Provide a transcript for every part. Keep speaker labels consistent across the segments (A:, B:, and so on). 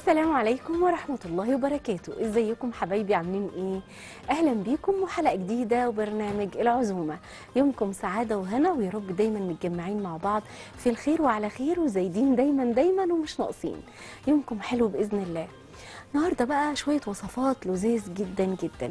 A: السلام عليكم ورحمة الله وبركاته. ازيكم حبايبي، عاملين ايه؟ اهلا بيكم وحلقة جديدة وبرنامج العزومة. يومكم سعادة وهنا، ويا رب دايما متجمعين مع بعض في الخير وعلى خير وزايدين دايما ومش ناقصين. يومكم حلو بإذن الله. النهارده بقى شوية وصفات لذيذ جدا.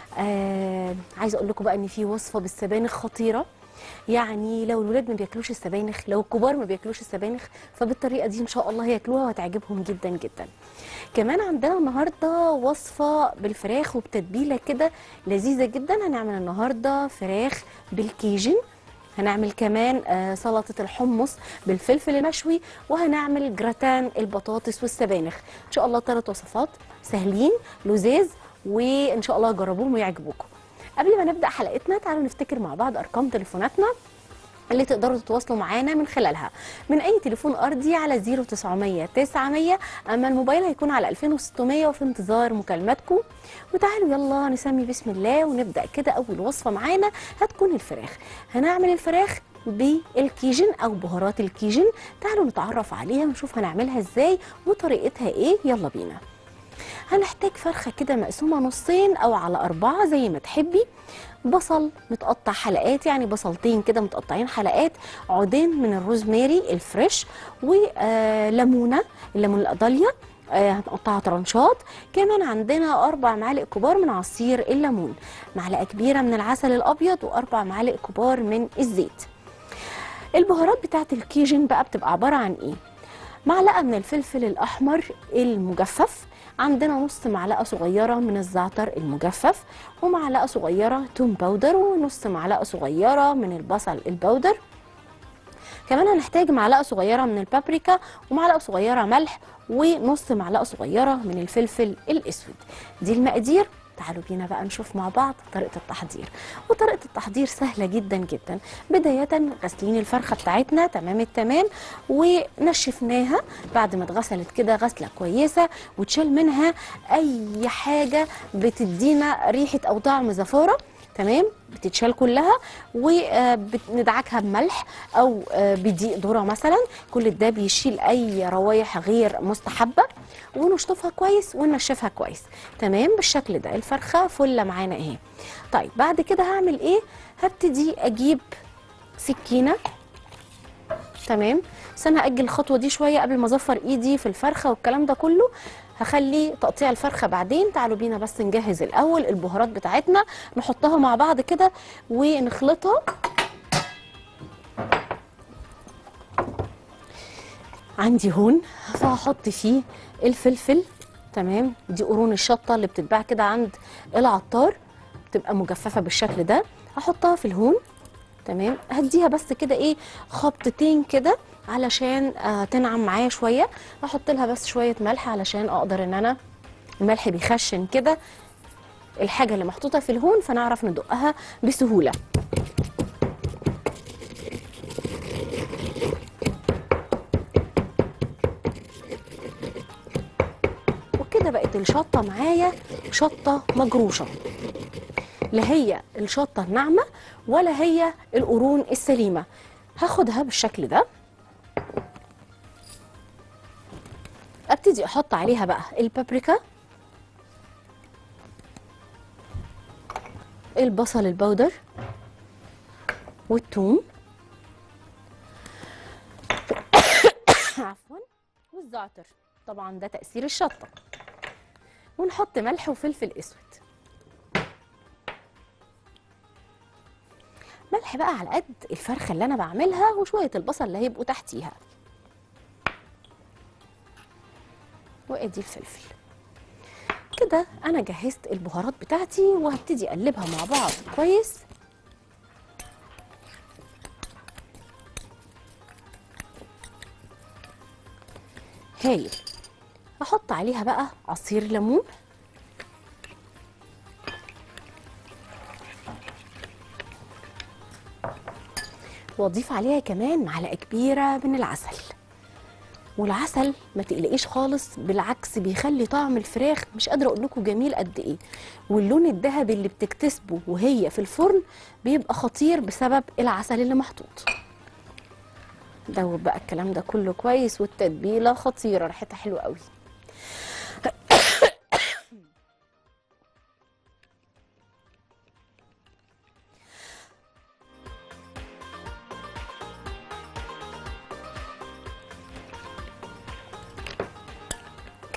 A: عايزة اقول لكم بقى ان في وصفة بالسبانخ خطيرة. يعني لو الولاد ما بياكلوش السبانخ، لو الكبار ما بياكلوش السبانخ، فبالطريقه دي ان شاء الله هياكلوها وهتعجبهم جدا. كمان عندنا النهارده وصفه بالفراخ وبتتبيله كده لذيذه جدا. هنعمل النهارده فراخ بالكيجن، هنعمل كمان سلطه الحمص بالفلفل المشوي، وهنعمل جراتان البطاطس والسبانخ. ان شاء الله 3 وصفات سهلين لذاذ، وان شاء الله جربوهم ويعجبوكم. قبل ما نبدأ حلقتنا تعالوا نفتكر مع بعض أرقام تليفوناتنا اللي تقدروا تتواصلوا معانا من خلالها، من أي تليفون أرضي على 0900 900، أما الموبايل هيكون على 2600، وفي انتظار مكالماتكم. وتعالوا يلا نسمي بسم الله ونبدأ كده. أول وصفة معانا هتكون الفراخ. هنعمل الفراخ بالكيجن أو بهارات الكيجن. تعالوا نتعرف عليها ونشوف هنعملها إزاي وطريقتها إيه. يلا بينا. هنحتاج فرخة كده مقسومة نصين أو على 4 زي ما تحبي، بصل متقطع حلقات، يعني بصلتين كده متقطعين حلقات، عودين من الروزماري الفريش، وليمونة، الليمون القضاليا هنقطعها طرنشات. كمان عندنا 4 معالق كبار من عصير الليمون، معلقة كبيرة من العسل الأبيض، و4 معالق كبار من الزيت. البهارات بتاعت الكيجن بقى بتبقى عبارة عن إيه؟ معلقة من الفلفل الأحمر المجفف، عندنا نص معلقة صغيرة من الزعتر المجفف، ومعلقة صغيرة توم باودر، ونص معلقة صغيرة من البصل الباودر. كمان هنحتاج معلقة صغيرة من البابريكا، ومعلقة صغيرة ملح، ونص معلقة صغيرة من الفلفل الأسود. دي المقادير. تعالوا بينا بقى نشوف مع بعض طريقة التحضير. وطريقة التحضير سهلة جدا. بداية غسلين الفرخة بتاعتنا تمام التمام، ونشفناها بعد ما اتغسلت كده غسلة كويسة، وتشال منها أي حاجة بتدينا ريحة أو طعم زفارة. تمام، بتتشال كلها، وبندعكها بملح او بدقيق ذره مثلا. كل ده بيشيل اي روايح غير مستحبه، ونشطفها كويس وننشفها كويس. تمام بالشكل ده. الفرخه فله معانا اهي. طيب بعد كده هعمل ايه؟ هبتدي اجيب سكينه. تمام، بس انا هاجل الخطوه دي شويه قبل ما اظفر ايدي في الفرخه والكلام ده كله. هخلي تقطيع الفرخه بعدين. تعالوا بينا بس نجهز الاول البهارات بتاعتنا، نحطها مع بعض كده ونخلطها. عندي هون فهحط فيه الفلفل. تمام، دي قرون الشطه اللي بتتباع كده عند العطار، بتبقى مجففه بالشكل ده. هحطها في الهون. تمام، هديها بس كده ايه، خبطتين كده علشان تنعم معايا شويه. هحط لها بس شويه ملح علشان اقدر ان انا، الملح بيخشن كده الحاجه اللي محطوطه في الهون، فنعرف ندقها بسهوله. وكده بقت الشطه معايا شطه مجروشه، لا هي الشطه الناعمه ولا هي القرون السليمه. هاخدها بالشكل ده، ابتدي احط عليها بقى البابريكا، البصل البودر، والثوم عفوا، والزعتر. طبعا ده تأثير الشطة. ونحط ملح وفلفل اسود. ملح بقى على قد الفرخة اللي انا بعملها، وشوية البصل اللي هيبقوا تحتيها، وادي الفلفل. كده انا جهزت البهارات بتاعتي، وهبتدي اقلبها مع بعض كويس. هايل. هحط عليها بقى عصير ليمون، واضيف عليها كمان معلقه كبيره من العسل. والعسل ما تقلقيش خالص، بالعكس بيخلي طعم الفراخ مش قادره اقول لكم جميل قد ايه. واللون الذهبي اللي بتكتسبه وهي في الفرن بيبقى خطير بسبب العسل اللي محطوط. دوب بقى الكلام ده كله كويس، والتتبيله خطيره ريحتها حلوه قوي.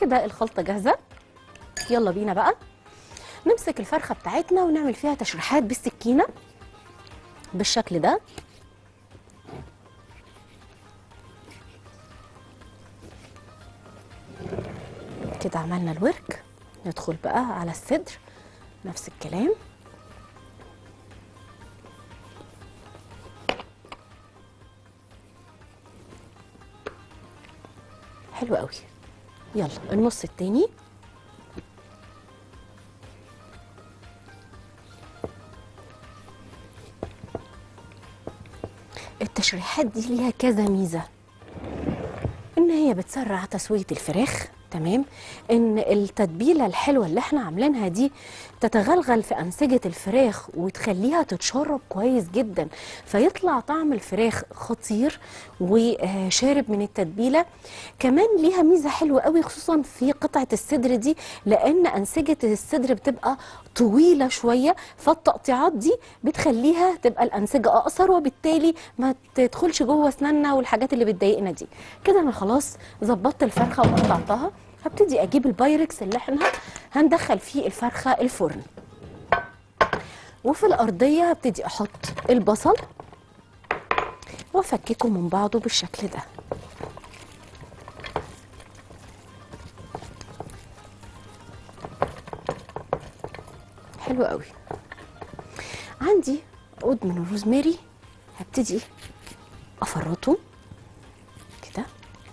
A: كده الخلطه جاهزه. يلا بينا بقى نمسك الفرخه بتاعتنا ونعمل فيها تشريحات بالسكينه بالشكل ده. كده عملنا الورك، ندخل بقى على الصدر نفس الكلام. حلو قوي. يلا النص التاني. التشريحات دي ليها كذا ميزة، ان هي بتسرع تسوية الفراخ، تمام، ان التتبيلة الحلوة اللي احنا عاملينها دي تتغلغل في أنسجة الفراخ وتخليها تتشرب كويس جدا، فيطلع طعم الفراخ خطير وشارب من التتبيلة. كمان ليها ميزة حلوة قوي خصوصا في قطعة الصدر دي، لأن أنسجة الصدر بتبقى طويلة شوية، فالتقطيعات دي بتخليها تبقى الأنسجة أقصر، وبالتالي ما تدخلش جوه أسناننا والحاجات اللي بتضايقنا دي. كده أنا خلاص ظبطت الفرخة وقطعتها. هبتدي أجيب البايركس اللي احنا هندخل فيه الفرخة الفرن، وفي الأرضية هبتدي أحط البصل وأفككه من بعضه بالشكل ده. حلو قوي. عندي عود من الروزماري هبتدي أفرطه كده.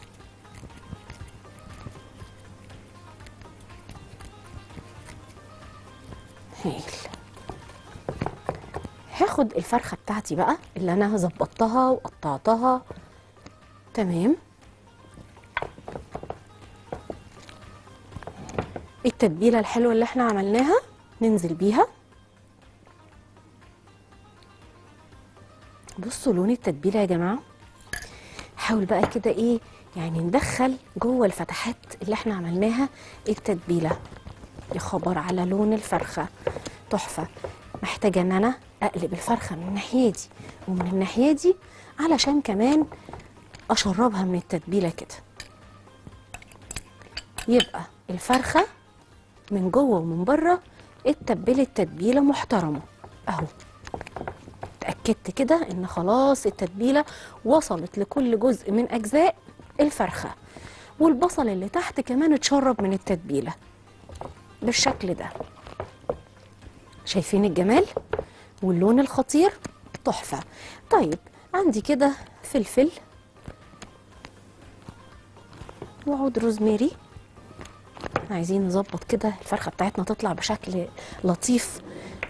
A: هايل. هاخد الفرخة بتاعتي بقى اللي أنا ظبطتها وقطعتها، تمام. التتبيلة الحلوة اللي احنا عملناها ننزل بيها. بصوا لون التتبيلة يا جماعة. حاول بقى كده ايه يعني ندخل جوه الفتحات اللي احنا عملناها التتبيلة. يا خبر على لون الفرخة، تحفة. محتاجة ان انا اقلب الفرخة من الناحية دي ومن الناحية دي علشان كمان اشربها من التتبيلة كده، يبقى الفرخة من جوه ومن بره اتبلت تتبيلة محترمة اهو. اتأكدت كده ان خلاص التتبيلة وصلت لكل جزء من اجزاء الفرخة، والبصل اللي تحت كمان اتشرب من التتبيلة بالشكل ده. شايفين الجمال واللون الخطير؟ تحفة. طيب عندي كده فلفل وعود روزماري. عايزين نظبط كده الفرخة بتاعتنا تطلع بشكل لطيف.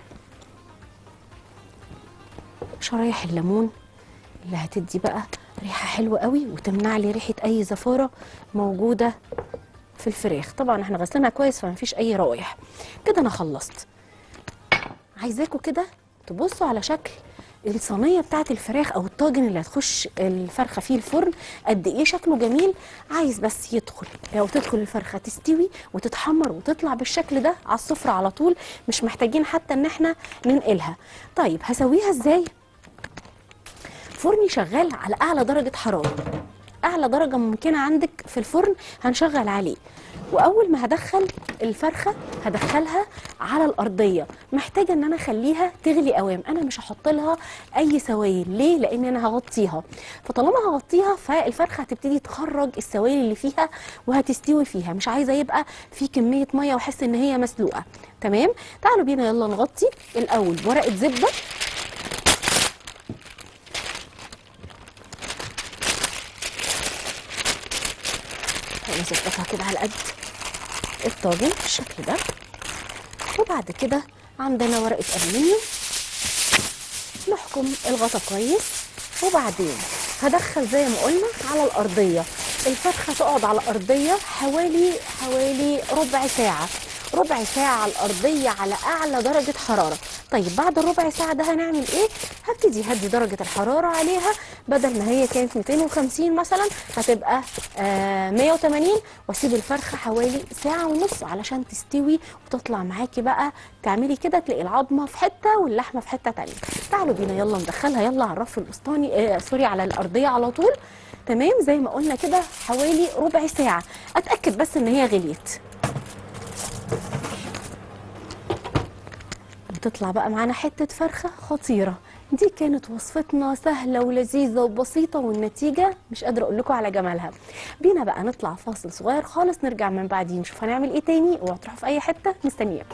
A: شرايح الليمون اللي هتدي بقى ريحة حلوة قوي وتمنع لي ريحة اي زفارة موجودة في الفراخ. طبعا احنا غسلناها كويس فمفيش اي روايح. كده انا خلصت. عايزاكم كده تبصوا على شكل الصينيه بتاعت الفراخ او الطاجن اللي هتخش الفرخه فيه الفرن، قد ايه شكله جميل. عايز بس يدخل او تدخل الفرخه تستوي وتتحمر وتطلع بالشكل ده على السفره على طول، مش محتاجين حتى ان احنا ننقلها. طيب هسويها ازاي؟ فرني شغال على اعلى درجه حراره، اعلى درجه ممكنه عندك في الفرن هنشغل عليه. واول ما هدخل الفرخه هدخلها على الارضيه، محتاجه ان انا اخليها تغلي قوام. انا مش هحط لها اي سوائل، ليه؟ لان انا هغطيها، فطالما هغطيها فالفرخه هتبتدي تخرج السوائل اللي فيها وهتستوي فيها. مش عايزه يبقى في كميه ميه واحس ان هي مسلوقه. تمام. تعالوا بينا يلا نغطي الاول بورقه زبده. نظبطها كده على قد الطاجن بالشكل ده. وبعد كده عندنا ورقه الومنيوم نحكم الغطا كويس. وبعدين هدخل زي ما قلنا على الارضيه. الفرخه تقعد على الارضيه حوالي ربع ساعه، ربع ساعه على الارضيه على اعلى درجه حراره. طيب بعد الربع ساعه ده هنعمل ايه؟ هبتدي هدي درجه الحراره عليها، بدل ما هي كانت 250 مثلا هتبقى 180، واسيب الفرخه حوالي ساعه ونص علشان تستوي وتطلع معاكي بقى. تعملي كده تلاقي العظمه في حته واللحمه في حته تانيه. تعالوا بينا يلا ندخلها يلا على الرف الاسطاني، سوري، على الارضيه على طول. تمام زي ما قلنا كده حوالي ربع ساعه، اتاكد بس ان هي غليت. بتطلع بقى معانا حته فرخه خطيره. دي كانت وصفتنا سهله ولذيذه وبسيطه، والنتيجه مش قادره اقول لكم على جمالها. بينا بقى نطلع فاصل صغير خالص، نرجع من بعدين نشوف هنعمل ايه تاني. اوعوا تروحوا في اي حته، مستنياكم.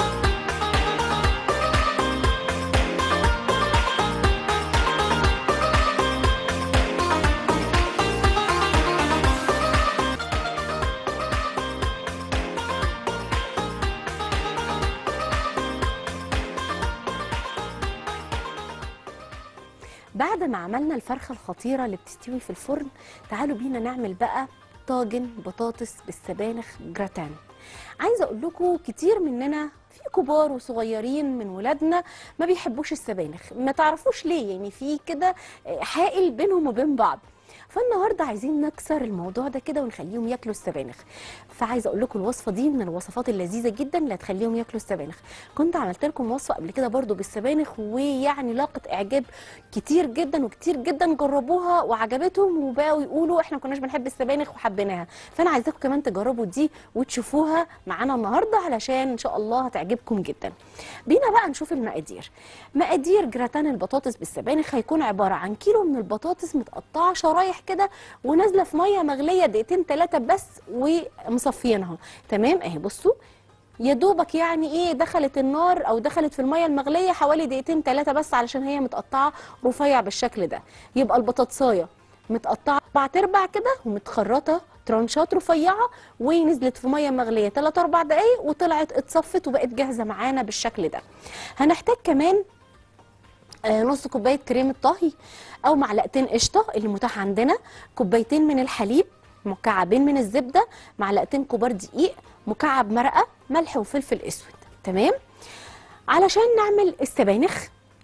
A: بعد ما عملنا الفرخة الخطيرة اللي بتستوي في الفرن، تعالوا بينا نعمل بقى طاجن بطاطس بالسبانخ جراتان. عايزة اقول لكم كتير مننا، في كبار وصغيرين من ولادنا، ما بيحبوش السبانخ، ما تعرفوش ليه، يعني في كده حائل بينهم وبين بعض. فالنهارده عايزين نكسر الموضوع ده كده ونخليهم ياكلوا السبانخ. فعايزه اقول لكم الوصفه دي من الوصفات اللذيذه جدا اللي هتخليهم ياكلوا السبانخ. كنت عملت لكم وصفه قبل كده برضو بالسبانخ، ويعني لاقت اعجاب كتير جدا، وكتير جدا جربوها وعجبتهم وبقوا يقولوا احنا ما كناش بنحب السبانخ وحبيناها. فانا عايزاكم كمان تجربوا دي وتشوفوها معانا النهارده علشان ان شاء الله هتعجبكم جدا. بينا بقى نشوف المقادير. مقادير جراتان البطاطس بالسبانخ هيكون عباره عن كيلو من البطاطس متقطعه شرايح كده، ونازله في ميه مغليه دقيقتين 3 بس ومصفيينها. تمام اهي بصوا، يا دوبك يعني ايه دخلت النار او دخلت في الميه المغليه حوالي دقيقتين 3 بس، علشان هي متقطعه رفيع بالشكل ده. يبقى البطاطسايه متقطعه 4/4 كده ومتخرطه ترانشات رفيعه، ونزلت في ميه مغليه 3 4 دقائق وطلعت اتصفت وبقت جاهزه معانا بالشكل ده. هنحتاج كمان نص كوبايه كريمه طهي او معلقتين قشطه اللي متاح عندنا، كوبايتين من الحليب، مكعبين من الزبده، معلقتين كبار دقيق، مكعب مرقه، ملح وفلفل اسود. تمام. علشان نعمل السبانخ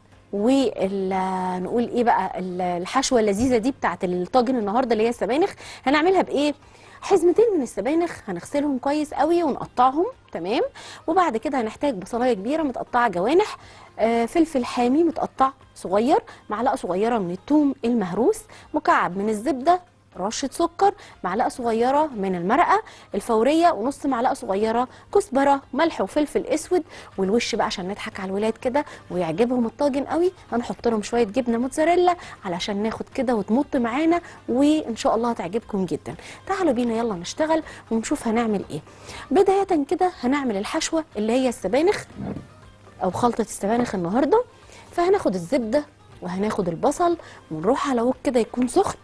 A: ونقول ايه بقى الحشوه اللذيذه دي بتاعت الطاجن النهارده اللي هي السبانخ، هنعملها بايه؟ حزمتين من السبانخ هنغسلهم كويس قوي ونقطعهم. تمام. وبعد كده هنحتاج بصلايه كبيره متقطعه جوانح، فلفل حامي متقطع صغير، معلقه صغيره من الثوم المهروس، مكعب من الزبده، رشه سكر، معلقه صغيره من المرقه الفوريه، ونص معلقه صغيره كزبره، ملح وفلفل اسود. والوش بقى عشان نضحك على الولاد كده ويعجبهم الطاجن قوي، هنحط لهم شويه جبنه موتزاريلا علشان ناخد كده وتمط معانا، وان شاء الله هتعجبكم جدا. تعالوا بينا يلا نشتغل ونشوف هنعمل ايه. بدايه كده هنعمل الحشوه اللي هي السبانخ او خلطه السبانخ النهارده. فهناخد الزبده وهناخد البصل ونروح على وك كده يكون سخن.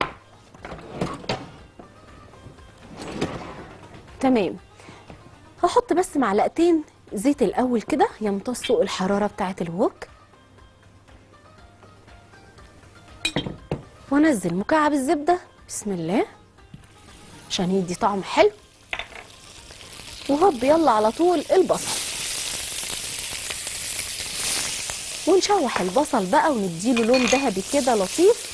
A: تمام. هحط بس معلقتين زيت الاول كده يمتصوا الحراره بتاعه الوك، وانزل مكعب الزبده بسم الله عشان يدي طعم حلو، وهب يلا على طول البصل، ونشوح البصل بقى ونديله لون ذهبي كده لطيف.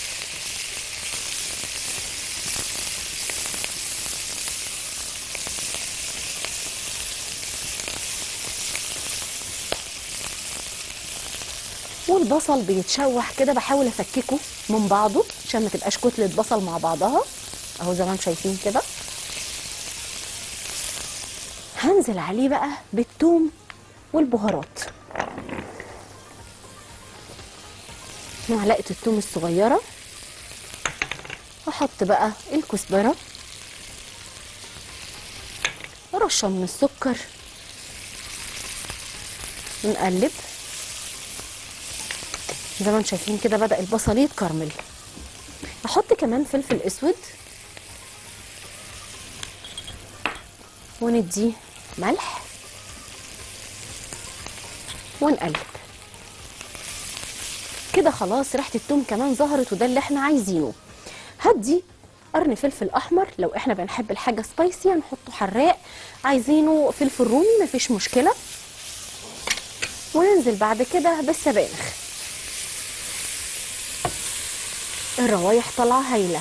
A: والبصل بيتشوح كده بحاول افككه من بعضه عشان ما تبقاش كتله بصل مع بعضها اهو زي ما انتم شايفين كده. هنزل عليه بقى بالثوم والبهارات، معلقه الثوم الصغيره، هحط بقى الكزبره، رشه من السكر، ونقلب زي ما انتم شايفين كده بدأ البصل يتكرمل. احط كمان فلفل اسود، ونديه ملح، ونقلب كده. خلاص ريحه الثوم كمان ظهرت وده اللي احنا عايزينه. هدي قرن فلفل احمر، لو احنا بنحب الحاجه سبايسي هنحطه حراق، عايزينه فلفل رومي مفيش مشكله. وننزل بعد كده بالسبانخ. الروايح طالعه هايله.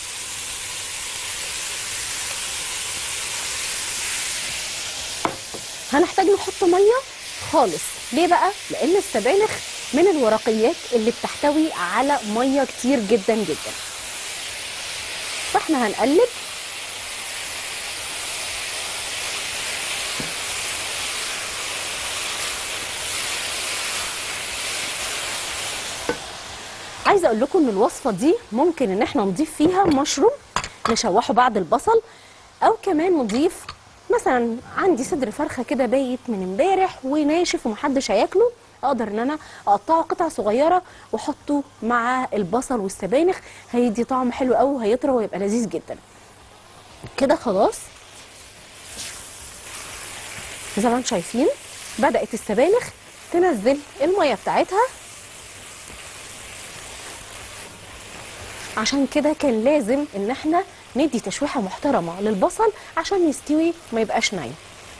A: هنحتاج نحط ميه خالص. ليه بقى؟ لان السبانخ من الورقيات اللي بتحتوي على ميه كتير جدا جدا. فاحنا هنقلب. عايزه اقول لكم ان الوصفه دي ممكن ان احنا نضيف فيها مشروم نشوحه بعد البصل، او كمان نضيف مثلا عندي صدر فرخه كده بايت من امبارح وناشف ومحدش هياكله، اقدر ان انا اقطعه قطع صغيره واحطه مع البصل والسبانخ، هيدي طعم حلو قوي وهيطرى ويبقى لذيذ جدا. كده خلاص زي ما انتم شايفين بدات السبانخ تنزل الميه بتاعتها. عشان كده كان لازم ان احنا ندي تشويحه محترمه للبصل عشان يستوي ما يبقاش نايم.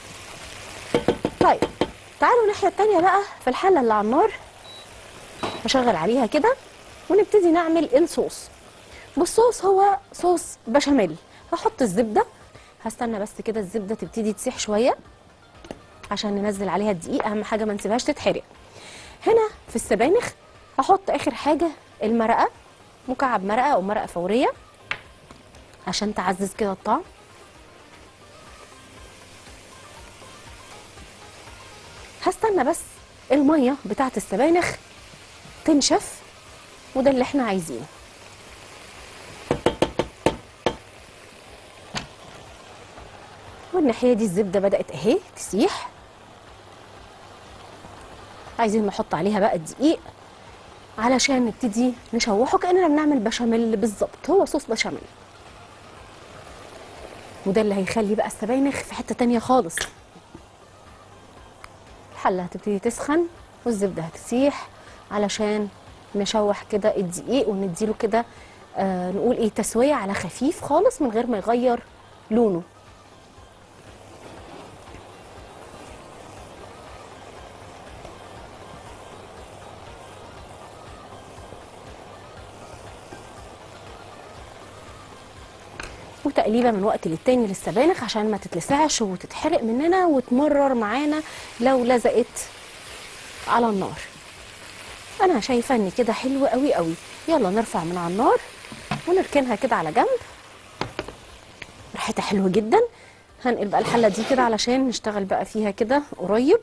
A: طيب تعالوا الناحيه التانيه بقى في الحله اللي على النار، هشغل عليها كده ونبتدي نعمل الصوص. والصوص هو صوص بشاميل. هحط الزبده، هستنى بس كده الزبده تبتدي تسيح شويه عشان ننزل عليها الدقيق، اهم حاجه ما نسيبهاش تتحرق. هنا في السبانخ هحط اخر حاجه المرقه، مكعب مرقه او مرقه فوريه عشان تعزز كده الطعم. هستنى بس الميه بتاعت السبانخ تنشف وده اللي احنا عايزينه. والناحيه دي الزبده بدات اهي تسيح. عايزين نحط عليها بقى الدقيق علشان نبتدي نشوحه كاننا بنعمل بشاميل بالظبط، هو صوص بشاميل. وده اللي هيخلي بقى السبانخ في حته تانيه خالص. الحله هتبتدي تسخن والزبده هتسيح علشان نشوح كده الدقيق ونديله كده نقول ايه تسويه على خفيف خالص من غير ما يغير لونه. وتقليبه من وقت للتاني للسبانخ عشان ما تتلسعش وتتحرق مننا وتمرر معانا لو لزقت على النار. انا شايفه ان كده حلو قوي قوي. يلا نرفع من على النار ونركنها كده على جنب. ريحتها حلوه جدا. هنقل بقى الحله دي كده علشان نشتغل بقى فيها كده قريب.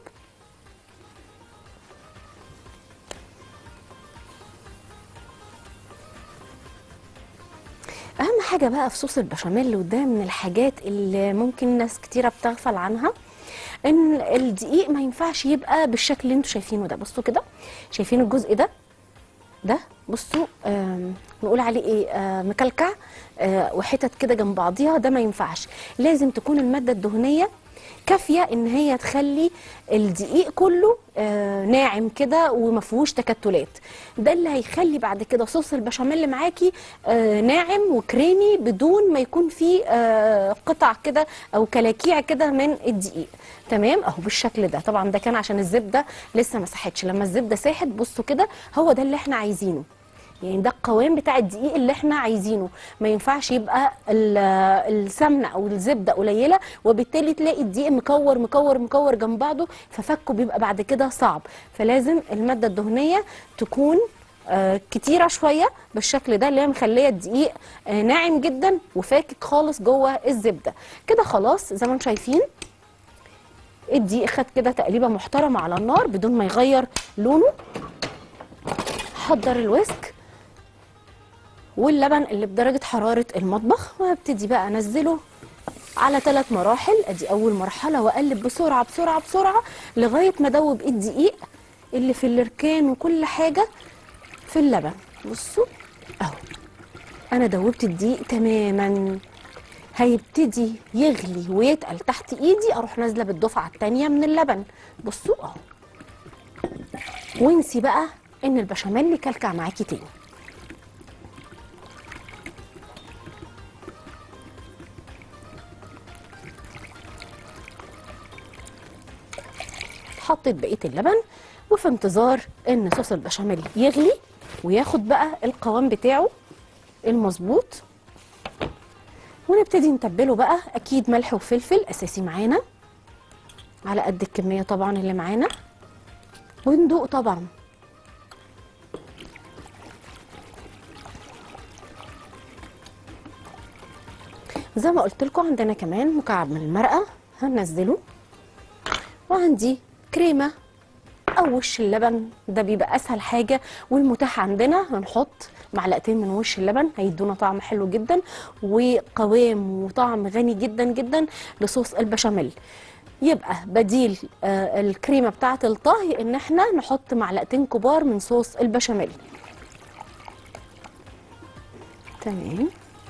A: اهم حاجه بقى في صوص البشاميل، وده من الحاجات اللي ممكن ناس كتيره بتغفل عنها، ان الدقيق ما ينفعش يبقى بالشكل اللي انتوا شايفينه ده. بصوا كده، شايفين الجزء ده بصوا نقول عليه ايه مكلكع وحتت كده جنب بعضيها، ده ما ينفعش. لازم تكون الماده الدهنيه كافيه ان هي تخلي الدقيق كله ناعم كده وما فيهوش تكتلات. ده اللي هيخلي بعد كده صوص البشاميل معاكي ناعم وكريمي بدون ما يكون فيه قطع كده او كلاكيع كده من الدقيق. تمام اهو بالشكل ده. طبعا ده كان عشان الزبده لسه ما ساحتش. لما الزبده ساحت بصوا كده، هو ده اللي احنا عايزينه. يعني ده القوام بتاع الدقيق اللي احنا عايزينه. ما ينفعش يبقى السمنه او الزبده قليله وبالتالي تلاقي الدقيق مكور مكور مكور جنب بعضه، ففكه بيبقى بعد كده صعب. فلازم الماده الدهنيه تكون كتيره شويه بالشكل ده، اللي هي مخليه الدقيق ناعم جدا وفاكك خالص جوه الزبده. كده خلاص زي ما انتم شايفين الدقيق خد كده تقليبه محترمه على النار بدون ما يغير لونه. حضر الويسك واللبن اللي بدرجه حراره المطبخ، وهبتدي بقى انزله على 3 مراحل. ادي اول مرحله، واقلب بسرعه بسرعه بسرعه لغايه ما ادوب الدقيق اللي في الركان وكل حاجه في اللبن. بصوا اهو انا دوبت الدقيق تماما. هيبتدي يغلي ويتقل تحت ايدي، اروح نازله بالدفعه الثانيه من اللبن. بصوا اهو. وانسي بقى ان البشاميل يكلكع معاكي تاني. حطيت بقيه اللبن، وفي انتظار ان صوص البشاميل يغلي وياخد بقى القوام بتاعه المظبوط، ونبتدي نتبله بقى. اكيد ملح وفلفل اساسي معانا على قد الكميه طبعا اللي معانا، وندوق طبعا. زي ما قلت لكم عندنا كمان مكعب من المرقه هننزله، وعندي كريمه او وش اللبن، ده بيبقى اسهل حاجه والمتاح عندنا. هنحط معلقتين من وش اللبن هيدونا طعم حلو جدا وقوام وطعم غني جدا جدا لصوص البشاميل. يبقى بديل الكريمه بتاعه الطهي ان احنا نحط معلقتين كبار من صوص البشاميل. تمام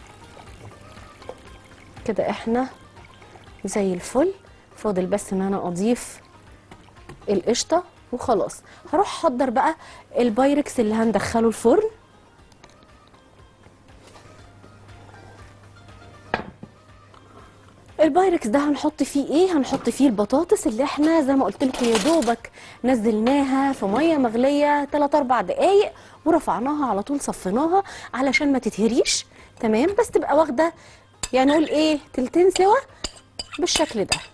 A: كده احنا زي الفل. فاضل بس ان انا اضيف القشطه وخلاص. هروح احضر بقى البايركس اللي هندخله الفرن. البايركس ده هنحط فيه ايه؟ هنحط فيه البطاطس اللي احنا زي ما قلت لكم يا دوبك نزلناها في ميه مغليه 3 4 دقايق ورفعناها على طول، صفيناها علشان ما تتهريش. تمام، بس تبقى واخده يعني نقول ايه تلتين سوا بالشكل ده.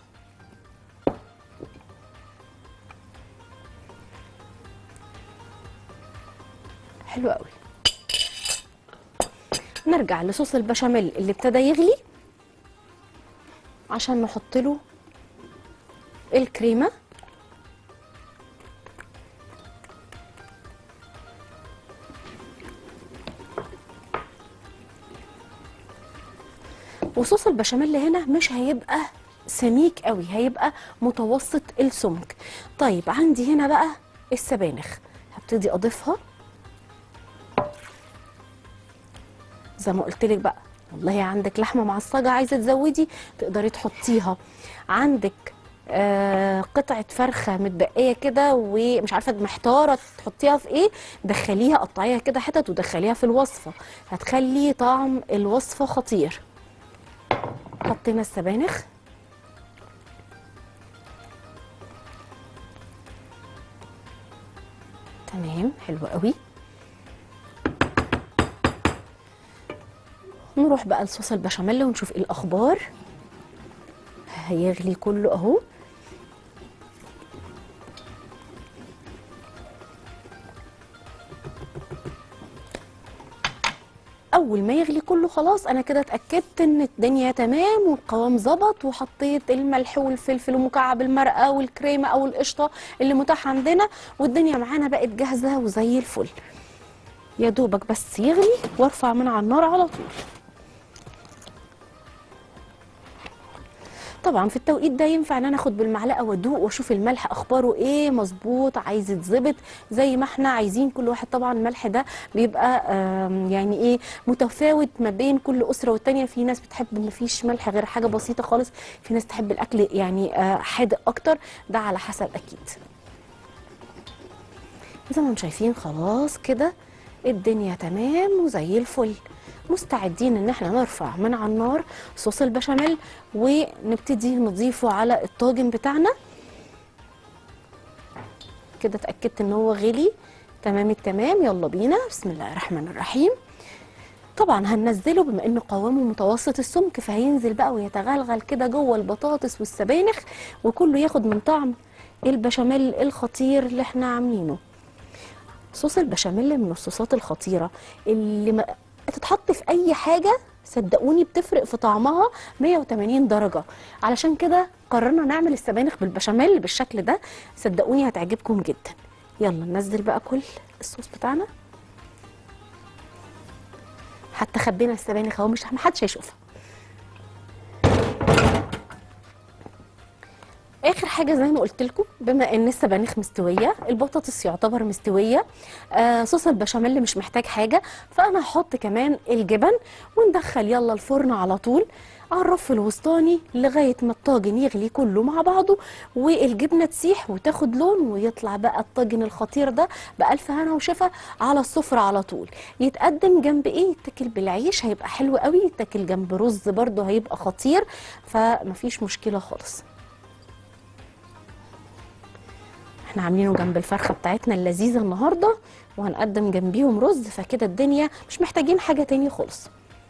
A: حلو قوي. نرجع لصوص البشاميل اللي ابتدى يغلي عشان نحط له الكريمه. وصوص البشاميل هنا مش هيبقى سميك قوي، هيبقى متوسط السمك. طيب عندي هنا بقى السبانخ هبتدي اضيفها زي ما قلت لك بقى. والله عندك لحمه معصجه عايزه تزودي تقدري تحطيها، عندك قطعه فرخه متبقيه كده ومش عارفه محتاره تحطيها في ايه، دخليها قطعيها كده حتت ودخليها في الوصفه، هتخلي طعم الوصفه خطير. حطينا السبانخ. تمام حلو قوي. نروح بقى لصوص البشاميل ونشوف ايه الاخبار. هيغلي كله اهو. اول ما يغلي كله خلاص انا كده اتاكدت ان الدنيا تمام والقوام ظبط، وحطيت الملح والفلفل ومكعب المرقه والكريمه او القشطه اللي متاح عندنا، والدنيا معانا بقت جاهزه وزي الفل. يا دوبك بس يغلي وارفع من على النار على طول. طبعا في التوقيت ده ينفع ان انا اخد بالمعلقه وادوق واشوف الملح اخباره ايه، مظبوط عايز يتظبط زي ما احنا عايزين. كل واحد طبعا الملح ده بيبقى يعني ايه متفاوت ما بين كل اسره والتانيه. في ناس بتحب ما فيش ملح غير حاجه بسيطه خالص، في ناس تحب الاكل يعني حادق اكتر، ده على حسب اكيد. زي ما انتم شايفين خلاص كده الدنيا تمام وزي الفل. مستعدين ان احنا نرفع من على النار صوص البشاميل ونبتدي نضيفه على الطاجن بتاعنا. كده اتاكدت ان هو غلي تمام التمام. يلا بينا بسم الله الرحمن الرحيم. طبعا هننزله بما انه قوامه متوسط السمك، فهينزل بقى ويتغلغل كده جوه البطاطس والسبانخ وكله ياخد من طعم البشاميل الخطير اللي احنا عاملينه. صوص البشاميل من الصوصات الخطيره اللي ما تتحط في اي حاجه صدقوني بتفرق في طعمها 180 درجه. علشان كده قررنا نعمل السبانخ بالبشاميل بالشكل ده، صدقوني هتعجبكم جدا. يلا ننزل بقى كل الصوص بتاعنا. حتى خبينا السبانخ اهو مش محدش هيشوفها. اخر حاجه زي ما قلت لكم، بما ان السبانخ مستويه البطاطس يعتبر مستويه، صوص البشاميل مش محتاج حاجه، فانا هحط كمان الجبن وندخل يلا الفرن على طول على الرف الوسطاني لغايه ما الطاجن يغلي كله مع بعضه والجبنه تسيح وتاخد لون، ويطلع بقى الطاجن الخطير ده بالف هنا وشفا على السفره على طول. يتقدم جنب ايه؟ يتاكل بالعيش هيبقى حلو قوي، يتاكل جنب رز برده هيبقى خطير، فمفيش مشكله خالص. احنا عاملينه جنب الفرخه بتاعتنا اللذيذه النهارده، وهنقدم جنبيهم رز، فكده الدنيا مش محتاجين حاجه تاني خالص.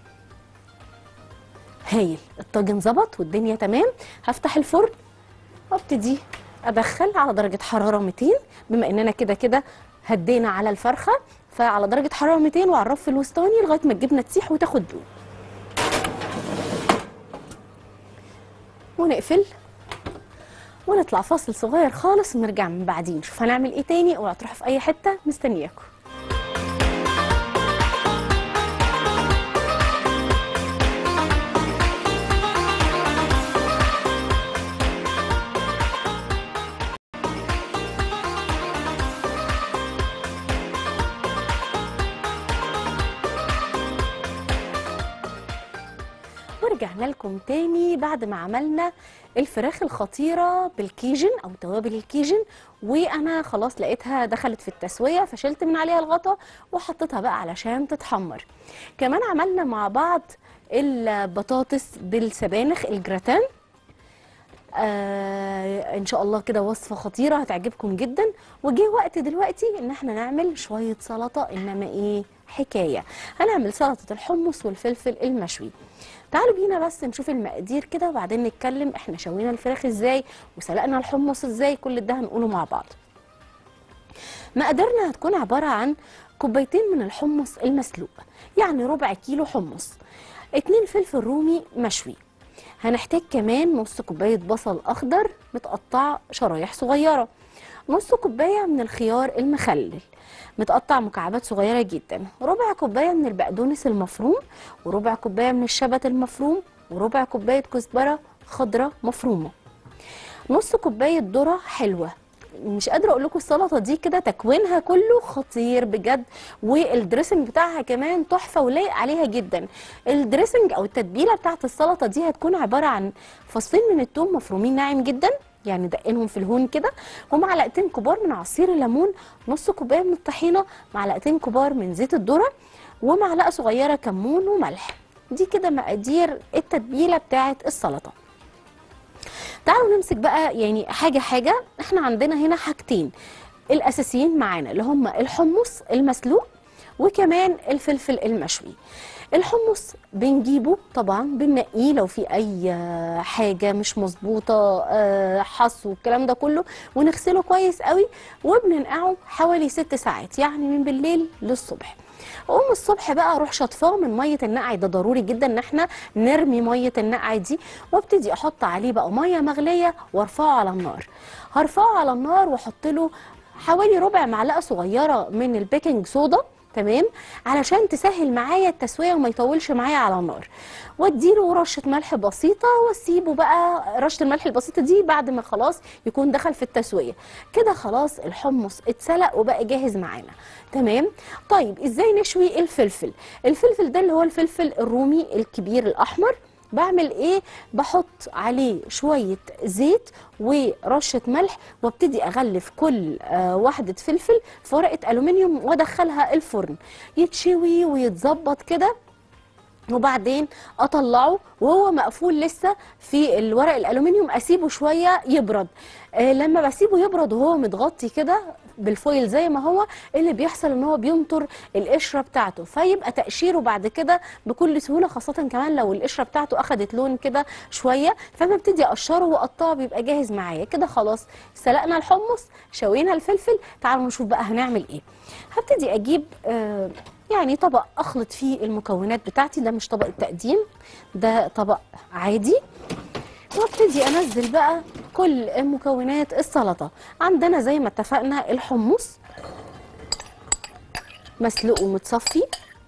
A: هايل، الطاجن ظبط والدنيا تمام. هفتح الفرن وابتدي ادخل على درجه حراره 200، بما اننا كده كده هدينا على الفرخه، فعلى درجه حراره 200 وعلى الرف الوسطاني لغايه ما الجبنه تسيح وتاخد لون. ونقفل ونطلع فاصل صغير خالص ونرجع من بعدين نشوف هنعمل ايه تاني. اوعوا تروحوا في اي حته، مستنياكم. ورجعنا لكم تاني بعد ما عملنا الفراخ الخطيرة بالكيجن أو توابل الكيجن، وأنا خلاص لقيتها دخلت في التسوية فشلت من عليها الغطا وحطيتها بقى علشان تتحمر. كمان عملنا مع بعض البطاطس بالسبانخ الجراتان. ان شاء الله كده وصفه خطيره هتعجبكم جدا. وجه وقت دلوقتي ان احنا نعمل شويه سلطه، انما ايه حكايه. هنعمل سلطه الحمص والفلفل المشوي. تعالوا بينا بس نشوف المقادير كده وبعدين نتكلم احنا شوينا الفراخ ازاي وسلقنا الحمص ازاي، كل ده هنقوله مع بعض. مقاديرنا هتكون عباره عن كوبايتين من الحمص المسلوق، يعني ربع كيلو حمص، 2 فلفل رومي مشوي. هنحتاج كمان نص كوباية بصل أخضر متقطع شرايح صغيرة، نص كوباية من الخيار المخلل متقطع مكعبات صغيرة جدا، ربع كوباية من البقدونس المفروم، وربع كوباية من الشبت المفروم، وربع كوباية كزبرة خضراء مفرومة، نص كوباية ذرة حلوة. مش قادره اقول لكم السلطه دي كده تكوينها كله خطير بجد، والدريسنج بتاعها كمان تحفه ولايق عليها جدا. الدريسنج او التتبيله بتاعت السلطه دي هتكون عباره عن فصين من الثوم مفرومين ناعم جدا، يعني دقنهم في الهون كده، ومعلقتين كبار من عصير الليمون، نص كوبايه من الطحينه، معلقتين كبار من زيت الذره، ومعلقه صغيره كمون وملح. دي كده مقادير التتبيله بتاعت السلطه. تعالوا نمسك بقى يعني حاجة حاجة. احنا عندنا هنا حاجتين الأساسيين معانا اللي هم الحمص المسلوق وكمان الفلفل المشوي. الحمص بنجيبه طبعا بننقيه لو في اي حاجه مش مظبوطه، حص والكلام ده كله، ونغسله كويس قوي وبننقعه حوالي 6 ساعات، يعني من بالليل للصبح. اقوم الصبح بقى اروح شطفاه من ميه النقع. ده ضروري جدا ان احنا نرمي ميه النقع دي، وابتدي احط عليه بقى ميه مغليه وارفعه على النار. هرفعه على النار واحط له حوالي ربع معلقه صغيره من البيكنج صودا، تمام، علشان تسهل معايا التسويه وما يطولش معايا على النار. واديله رشه ملح بسيطه واسيبه بقى. رشه الملح البسيطه دي بعد ما خلاص يكون دخل في التسويه كده، خلاص الحمص اتسلق وبقى جاهز معانا، تمام. طيب ازاي نشوي الفلفل؟ الفلفل ده اللي هو الفلفل الرومي الكبير الاحمر. بعمل ايه؟ بحط عليه شويه زيت ورشه ملح وابتدي اغلف كل واحده فلفل في ورقه الومنيوم وادخلها الفرن يتشوي ويتظبط كده، وبعدين اطلعه وهو مقفول لسه في الورق الالومنيوم، اسيبه شويه يبرد. لما بسيبه يبرد وهو متغطي كده بالفويل زي ما هو، اللي بيحصل ان هو بينطر القشره بتاعته، فيبقى تقشيره بعد كده بكل سهوله، خاصه كمان لو القشره بتاعته اخدت لون كده شويه، فببتدي اقشره واقطعه بيبقى جاهز معايا كده. خلاص سلقنا الحمص، شوينا الفلفل. تعالوا نشوف بقى هنعمل ايه. هبتدي اجيب يعني طبق اخلط فيه المكونات بتاعتي. ده مش طبق التقديم، ده طبق عادي. وابتدي انزل بقى كل مكونات السلطه. عندنا زي ما اتفقنا الحمص مسلوق ومتصفي،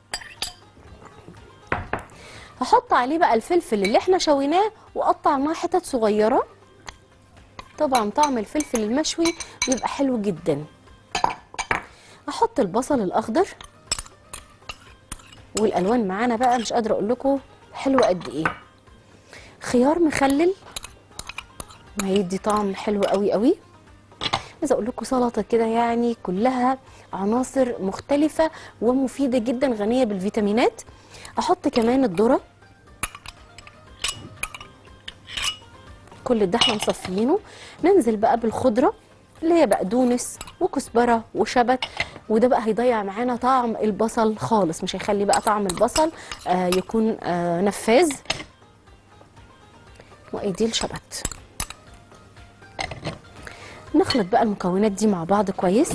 A: هحط عليه بقى الفلفل اللي احنا شويناه وقطعناه حتت صغيره. طبعا طعم الفلفل المشوي بيبقى حلو جدا. احط البصل الاخضر، والالوان معانا بقى مش قادره اقول لكم حلوه قد ايه. خيار مخلل هيدي طعم حلو قوي قوي. عايزه اقول لكم سلطه كده يعني كلها عناصر مختلفه ومفيده جدا، غنيه بالفيتامينات. احط كمان الذره، كل ده احنا مصفيينه. ننزل بقى بالخضره اللي هي بقدونس وكزبره وشبت، وده بقى هيضيع معانا طعم البصل خالص، مش هيخلي بقى طعم البصل يكون نفاذ. وادي الشبت. نخلط بقى المكونات دي مع بعض كويس.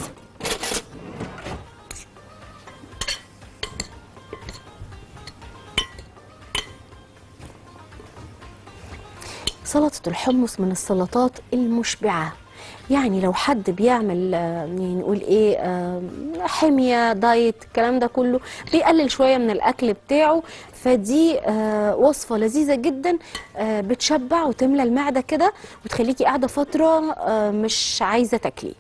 A: سلطة الحمص من السلطات المشبعة، يعني لو حد بيعمل يعني نقول ايه حمية دايت الكلام ده كله، بيقلل شوية من الأكل بتاعه، فدي وصفة لذيذة جدا بتشبع وتملى المعدة كده، وتخليكي قاعدة فترة مش عايزة تاكلي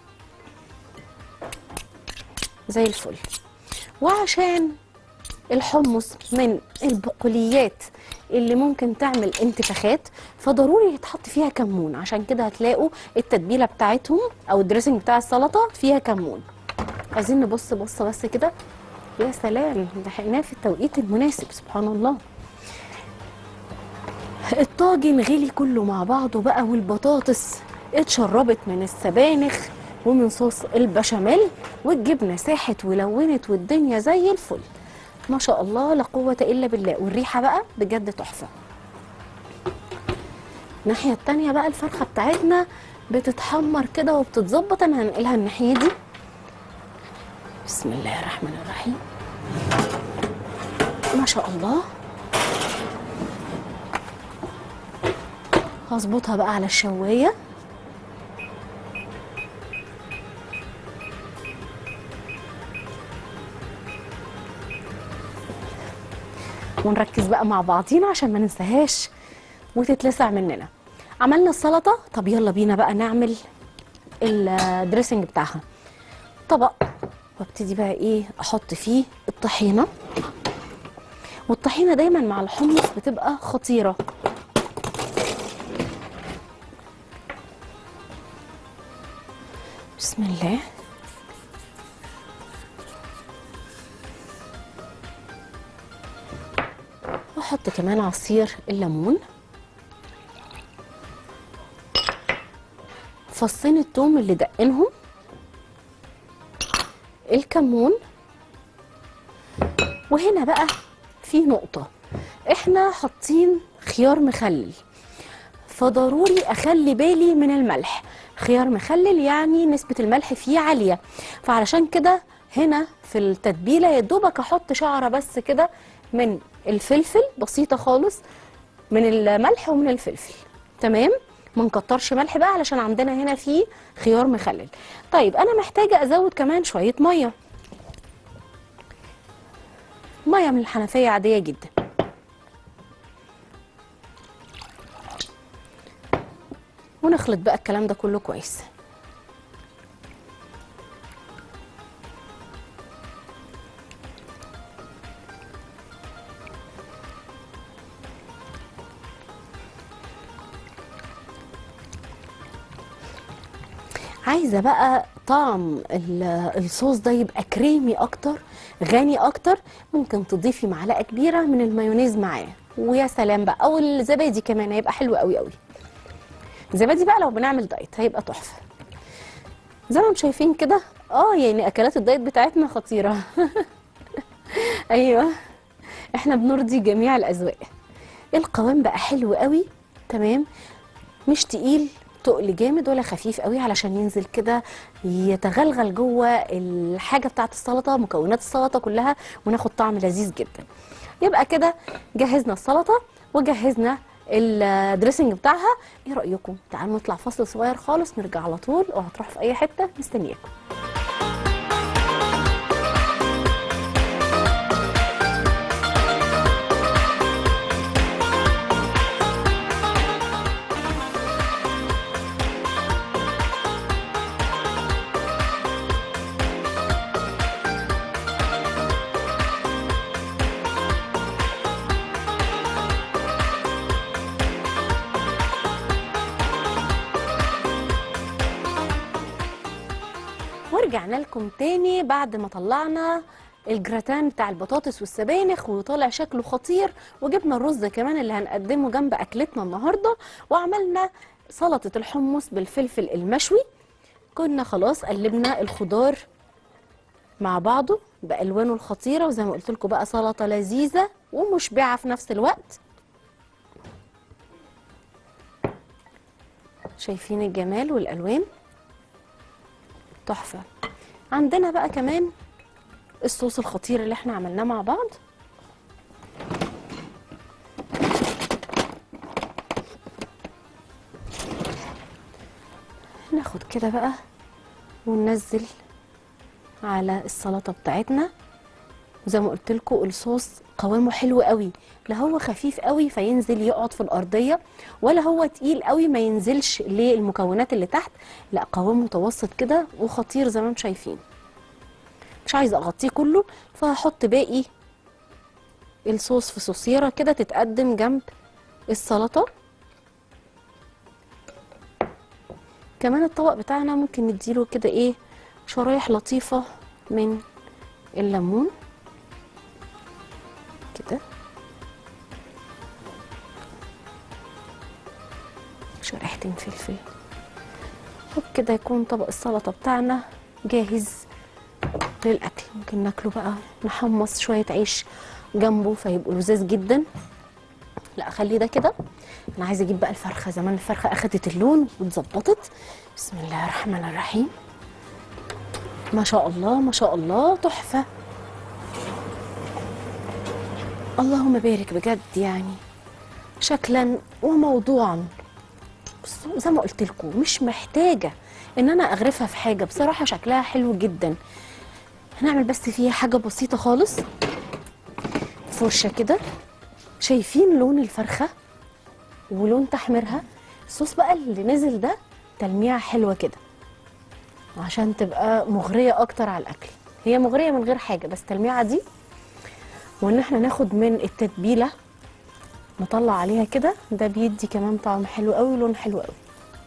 A: زي الفل. وعشان الحمص من البقوليات اللي ممكن تعمل انتفاخات، فضروري يتحط فيها كمون، عشان كده هتلاقوا التتبيله بتاعتهم او الدريسنج بتاع السلطه فيها كمون. عايزين نبص بصه بس كده. يا سلام، لحقناه في التوقيت المناسب، سبحان الله. الطاجن غلي كله مع بعضه بقى، والبطاطس اتشربت من السبانخ ومن صوص البشاميل، والجبنه ساحت ولونت والدنيا زي الفل، ما شاء الله لا قوة إلا بالله. والريحة بقى بجد تحفة. الناحية التانية بقى الفرخة بتاعتنا بتتحمر كده وبتتظبط. أنا هنقلها الناحية دي. بسم الله الرحمن الرحيم، ما شاء الله. هظبطها بقى على الشواية. ونركز بقى مع بعضينا عشان ما ننساهاش وتتلسع مننا. عملنا السلطه، طب يلا بينا بقى نعمل الدريسنج بتاعها. طبق، وابتدي بقى ايه احط فيه الطحينه، والطحينه دايما مع الحمص بتبقى خطيره. بسم الله. واحط كمان عصير الليمون، فصين الثوم اللي دقنهم، الكمون. وهنا بقى في نقطة، احنا حاطين خيار مخلل، فضروري اخلي بالي من الملح. خيار مخلل يعني نسبة الملح فيه عالية، فعلشان كده هنا في التتبيلة يا دوبك احط شعرة بس كده من الفلفل، بسيطة خالص من الملح ومن الفلفل، تمام. ما نكترش ملح بقى علشان عندنا هنا في خيار مخلل. طيب انا محتاجة ازود كمان شوية مية، مية من الحنفية عادية جدا. ونخلط بقى الكلام ده كله كويس. عايزه بقى طعم الصوص ده يبقى كريمي اكتر، غني اكتر، ممكن تضيفي معلقه كبيره من المايونيز معاه، ويا سلام بقى، او الزبادي كمان هيبقى حلو قوي قوي. الزبادي بقى لو بنعمل دايت هيبقى تحفه. زي ما انتم شايفين كده، يعني اكلات الدايت بتاعتنا خطيره. ايوه، احنا بنرضي جميع الاذواق. القوام بقى حلو قوي، تمام، مش تقيل تقل جامد ولا خفيف قوي، علشان ينزل كده يتغلغل جوه الحاجه بتاعت السلطه، مكونات السلطه كلها، وناخد طعم لذيذ جدا. يبقى كده جهزنا السلطه وجهزنا الدريسنج بتاعها. ايه رايكم؟ تعالوا نطلع فاصل صغير خالص، نرجع على طول، اوعوا تروحوا في اي حته، مستنياكم. ورجعنا لكم تاني بعد ما طلعنا الجراتان بتاع البطاطس والسبانخ وطالع شكله خطير، وجبنا الرز كمان اللي هنقدمه جنب اكلتنا النهارده، وعملنا سلطه الحمص بالفلفل المشوي. كنا خلاص قلبنا الخضار مع بعضه بألوانه الخطيرة، وزي ما قلت لكم بقى سلطة لذيذة ومشبعة في نفس الوقت. شايفين الجمال والألوان تحفة. عندنا بقى كمان الصوص الخطير اللي احنا عملناه مع بعض. ناخد كده بقى وننزل على السلطة بتاعتنا. وزي ما قلت لكم الصوص قوامه حلو قوي، لا هو خفيف قوي فينزل يقعد في الأرضية، ولا هو تقيل قوي ما ينزلش للمكونات اللي تحت، لا قوام متوسط كده وخطير زي ما انتم شايفين. مش عايزه اغطيه كله، فهحط باقي الصوص في صوصيره كده تتقدم جنب السلطه. كمان الطبق بتاعنا ممكن نديله كده ايه شرايح لطيفه من الليمون كده، شريحتين فلفل، وبكده يكون طبق السلطه بتاعنا جاهز للاكل. ممكن ناكله بقى، نحمص شويه عيش جنبه فيبقوا لذاذ جدا. لا خلي ده كده. انا عايزه اجيب بقى الفرخه، زمان الفرخه اخدت اللون واتظبطت. بسم الله الرحمن الرحيم. ما شاء الله ما شاء الله، تحفه. اللهم بارك بجد، يعني شكلا وموضوعا. بصوا زي ما قلت لكم مش محتاجه ان انا اغرفها في حاجه، بصراحه شكلها حلو جدا. هنعمل بس فيها حاجه بسيطه خالص، فرشه كده. شايفين لون الفرخه ولون تحميرها؟ الصوص بقى اللي نزل ده تلميعه حلوه كده عشان تبقى مغريه اكتر على الاكل. هي مغريه من غير حاجه، بس تلميعه دي، وان احنا ناخد من التتبيله نطلع عليها كده، ده بيدي كمان طعم حلو قوي ولون حلو قوي.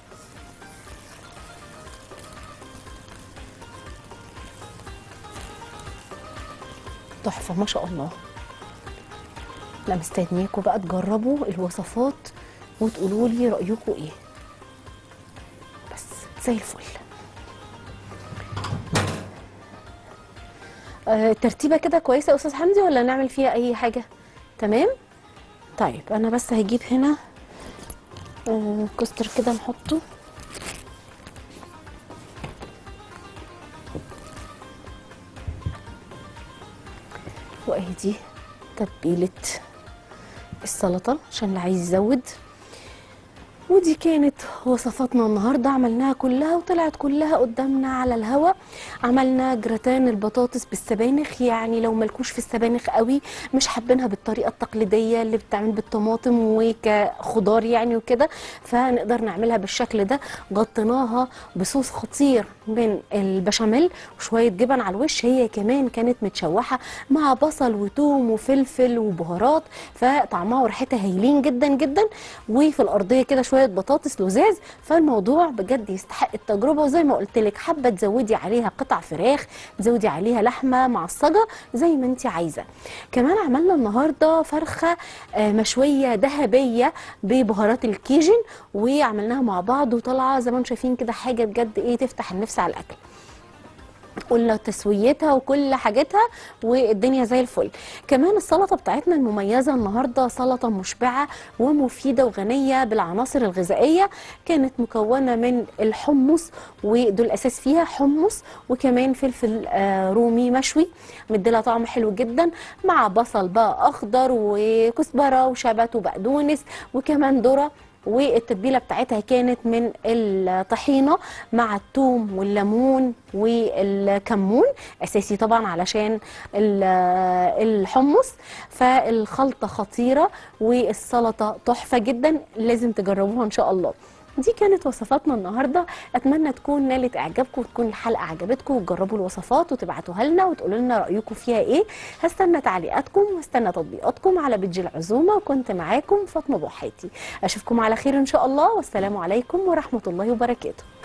A: تحفه ما شاء الله. لا مستنياكم بقى تجربوا الوصفات وتقولوا لي رايكم ايه. بس زي الفل. الترتيبه كده كويسه يا استاذ حمدي ولا نعمل فيها اي حاجه؟ تمام. طيب انا بس هجيب هنا كستر كده نحطه، واهي تتبيله السلطه عشان اللي عايز يزود. ودي كانت وصفاتنا النهارده، عملناها كلها وطلعت كلها قدامنا على الهوا. عملنا جراتان البطاطس بالسبانخ، يعني لو ملكوش في السبانخ قوي، مش حابينها بالطريقه التقليديه اللي بتتعمل بالطماطم وكخضار يعني وكده، فنقدر نعملها بالشكل ده. غطيناها بصوص خطير من البشاميل وشويه جبن على الوش، هي كمان كانت متشوحه مع بصل وتوم وفلفل وبهارات، فطعمها وريحتها هايلين جدا جدا. وفي الارضيه كده شويه بطاطس لزاز، فالموضوع بجد يستحق التجربه. وزي ما قلت لك، حابه تزودي عليها قطع فراخ، تزودي عليها لحمه معصجه زي ما انت عايزه. كمان عملنا النهارده فرخه مشويه ذهبيه ببهارات الكيجن، وعملناها مع بعض وطالعه زي ما انتم شايفين كده حاجه بجد ايه تفتح النفس على الاكل. قلنا تسويتها وكل حاجتها والدنيا زي الفل. كمان السلطه بتاعتنا المميزه النهارده سلطه مشبعه ومفيده وغنيه بالعناصر الغذائيه. كانت مكونه من الحمص، ودول اساس فيها حمص، وكمان فلفل رومي مشوي مديلها طعم حلو جدا، مع بصل بقى اخضر وكزبره وشبت وبقدونس وكمان ذره. والتتبيله بتاعتها كانت من الطحينه مع الثوم والليمون والكمون، اساسي طبعا علشان الحمص. فالخلطه خطيره والسلطه تحفه جدا، لازم تجربوها ان شاء الله. دي كانت وصفاتنا النهارده، اتمنى تكون نالت اعجابكم وتكون الحلقه عجبتكم، وتجربوا الوصفات وتبعتوها لنا وتقولوا لنا رايكم فيها ايه. هستنى تعليقاتكم واستنى تطبيقاتكم على بيدج العزومه، وكنت معاكم فاطمه بوحيتي. اشوفكم على خير ان شاء الله، والسلام عليكم ورحمه الله وبركاته.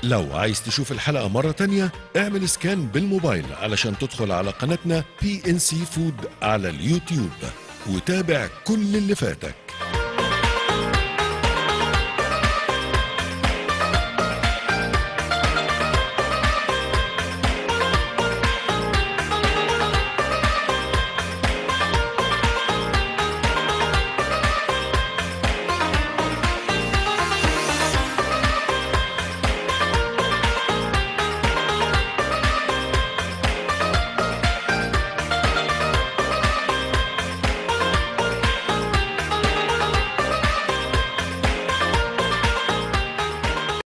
B: لو عايز تشوف الحلقة مرة تانية اعمل سكان بالموبايل علشان تدخل على قناتنا PNC فود على اليوتيوب وتابع كل اللي فاتك.